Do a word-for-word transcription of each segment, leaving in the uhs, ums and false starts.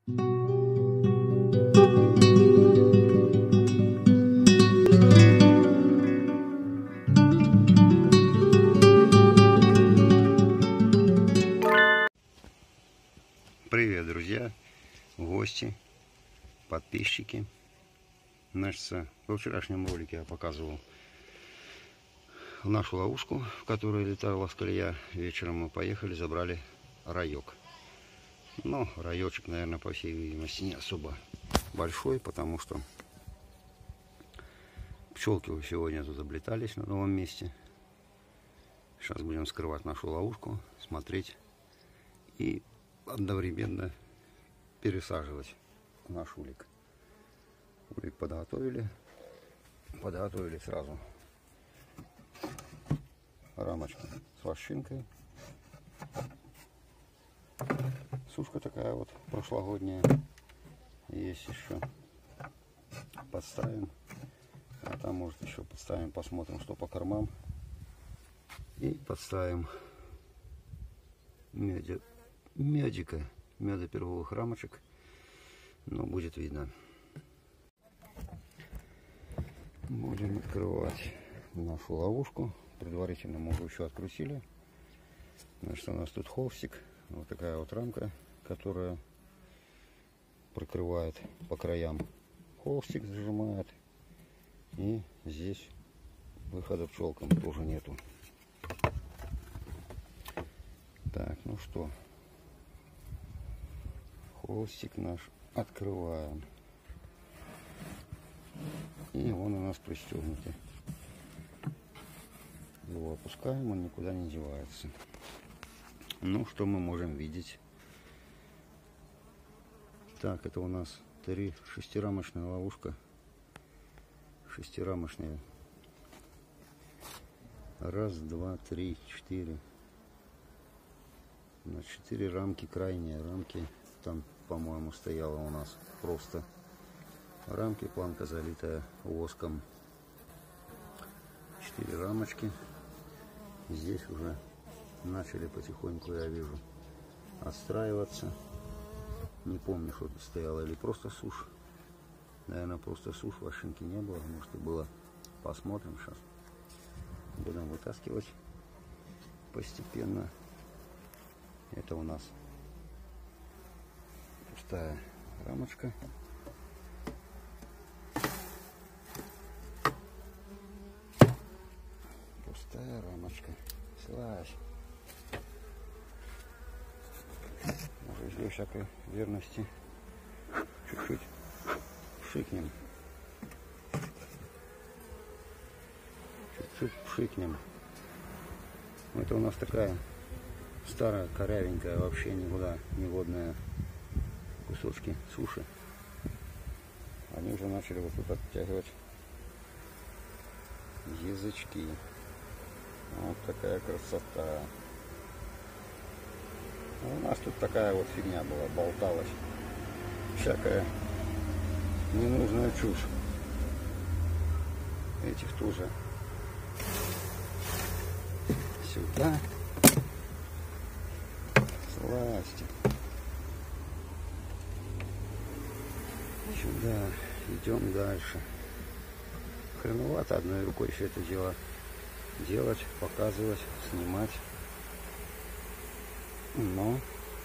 Привет, друзья, гости, подписчики. Значит, во вчерашнем ролике я показывал нашу ловушку, в которой летала скалья. Вечером мы поехали, забрали раек. Но раечек, наверное, по всей видимости, не особо большой, потому что пчелки сегодня тут облетались на новом месте. Сейчас будем скрывать нашу ловушку, смотреть и одновременно пересаживать наш улик. Улик подготовили. Подготовили сразу рамочку с вощинкой. Сушка такая вот прошлогодняя. Есть еще. Подставим. А там, может, еще подставим, посмотрим, что по кормам. И подставим меди, медика, медоперговых рамочек. Но будет видно. Будем открывать нашу ловушку. Предварительно мы уже еще открутили. Значит, у нас тут холстик. Вот такая вот рамка, которая прикрывает по краям. Холстик зажимает. И здесь выхода пчелкам тоже нету. Так, ну что. Холстик наш открываем. И он у нас пристегнутый. Его опускаем, он никуда не девается. Ну, что мы можем видеть? Так, это у нас три шестирамочная ловушка. Шестирамочная. Раз, два, три, четыре. На четыре рамки, крайние рамки. Там, по-моему, стояла у нас просто рамки, планка залитая воском. Четыре рамочки. Здесь уже начали потихоньку, я вижу, отстраиваться. Не помню, что тут стояло, или просто сушь. Наверное, просто сушь, вощинки не было, может и было. Посмотрим сейчас. Будем вытаскивать постепенно. Это у нас пустая рамочка. Пустая рамочка. Слазь. Может, для всякой верности чуть-чуть пшикнем. Чуть-чуть пшикнем. Это у нас такая старая, корявенькая, вообще никуда не годная кусочки суши. Они уже начали вот тут оттягивать язычки. Вот такая красота. У нас тут такая вот фигня была, болталась. Всякая ненужная чушь. Этих тоже сюда. Сласти. Сюда. Идем дальше. Хреновато одной рукой все это дело делать, показывать, снимать. Но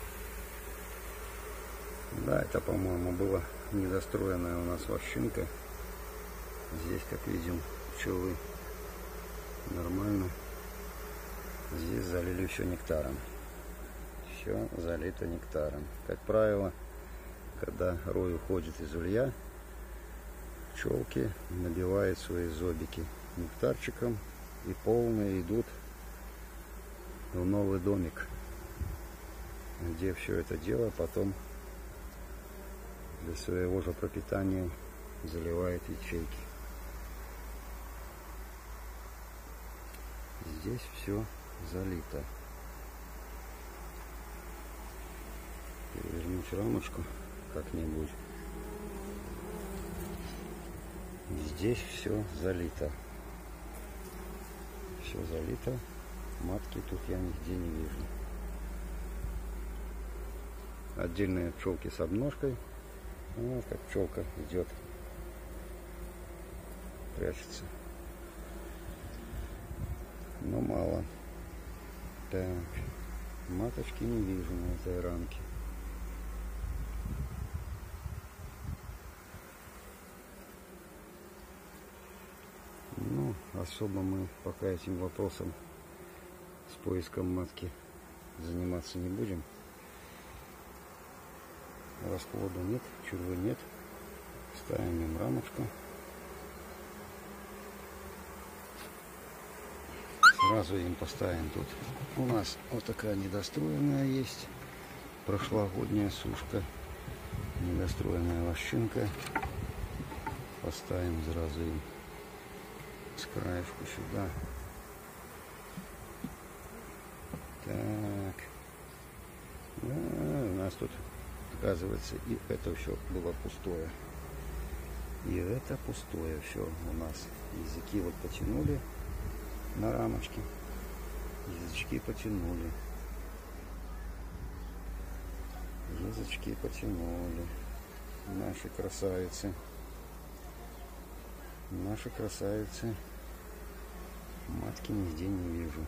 да, это, по-моему, была недостроенная у нас вощинка. Здесь, как видим, пчелы нормально. Здесь залили все нектаром. Все залито нектаром. Как правило, когда рой уходит из улья, пчелки набивают свои зобики нектарчиком и полные идут в новый домик, где все это дело потом для своего же пропитания заливает ячейки. Здесь все залито. Перевернуть рамочку как-нибудь. Здесь все залито. Все залито. Матки тут я нигде не вижу. отдельные пчелки с обножкой. Вот как пчелка идет, прячется. Но мало. Так, маточки не вижу на этой рамке. Ну, особо мы пока этим вопросом с поиском матки заниматься не будем. Расплода нет, чурвы нет. Ставим им рамочку. Сразу им поставим тут. У нас вот такая недостроенная есть. Прошлогодняя сушка. Недостроенная лощинка. Поставим сразу им с краешку сюда. Так. Да, у нас тут, оказывается, и это все было пустое. И это пустое все у нас. Языки вот потянули на рамочке. Язычки потянули. Язычки потянули. Наши красавицы. Наши красавицы. Матки нигде не вижу.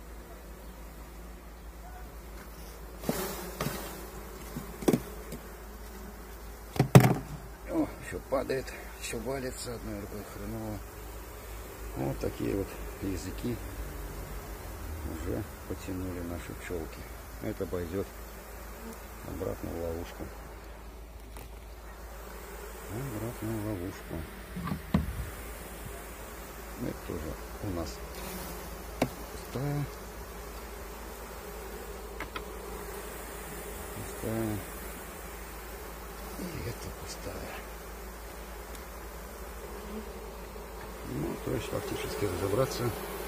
О, еще падает, еще валится одной рукой, хреново. Вот такие вот языки уже потянули наши пчелки. Это пойдет обратно в ловушку. Обратно в ловушку. Это тоже у нас пустая. Пустая. И это пустая. Ну, то есть фактически разобраться.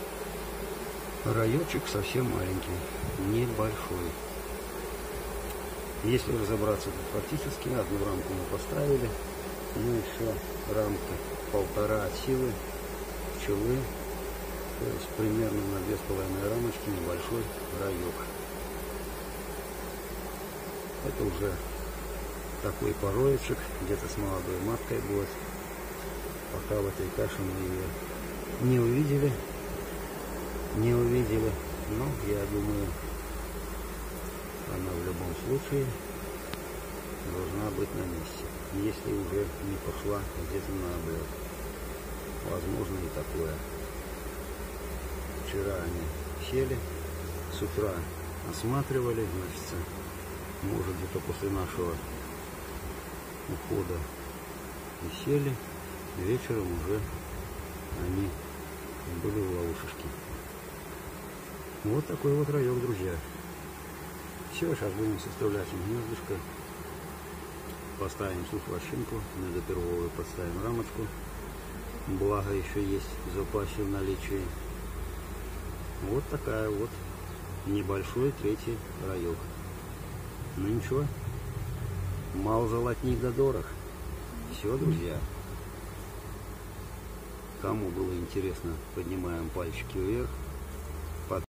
Раечек совсем маленький, небольшой. Если разобраться, то фактически одну рамку мы поставили. Ну, еще рамка полтора от силы пчелы. То есть примерно на две с половиной рамочки небольшой раек. Это уже такой пороечек, где-то с молодой маткой будет. Пока в этой каше мы ее не увидели. Не увидели. Но я думаю, она в любом случае должна быть на месте. Если уже не пошла где-то на облет. Возможно и такое. Вчера они сели, с утра осматривали, значит, может где-то после нашего ухода и сели, вечером уже они были в ловушечке. Вот такой вот раек, друзья. Все, сейчас будем составлять им гнездышко. Поставим суш-лощинку, медоперловую подставим рамочку. Благо еще есть в запасе в наличии. Вот такая вот небольшой третий раек. Ну ничего, мало золотник да дорог. Все, друзья. Кому было интересно, поднимаем пальчики вверх.